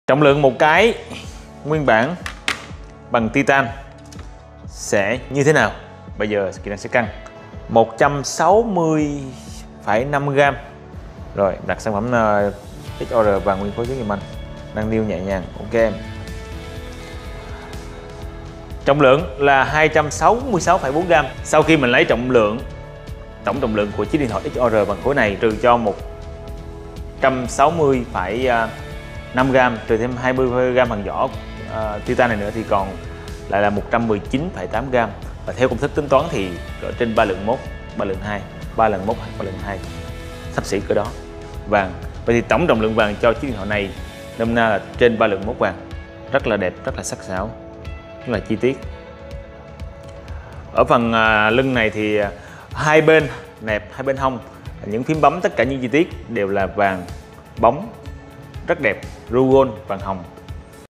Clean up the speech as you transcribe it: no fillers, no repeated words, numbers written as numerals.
Trọng lượng một cái nguyên bản bằng titan sẽ như thế nào? Bây giờ kỹ năng sẽ cân 160,5 g. Rồi đặt sản phẩm XOR và nguyên khối chứa kim anh, nâng niu nhẹ nhàng. Ok. Trọng lượng là 266,4 g. Sau khi mình lấy tổng trọng lượng của chiếc điện thoại XOR bằng khối này trừ cho 160,5 g trừ thêm 20 g bằng vỏ titan này nữa thì còn lại là 119,8 g. Và theo công thức tính toán thì ở trên 3 lượng 1, 3 lượng 2, 3 lần 1 hoặc 3 lần 2, xấp xỉ cỡ đó vàng. Vậy thì tổng trọng lượng vàng cho chiếc điện thoại này nôm na là trên 3 lượng 1 vàng. Rất là đẹp, rất là sắc sảo, rất là chi tiết. Ở phần lưng này thì hai bên nẹp, hai bên hông, những phím bấm, tất cả những chi tiết đều là vàng bóng rất đẹp, ru gold vàng hồng.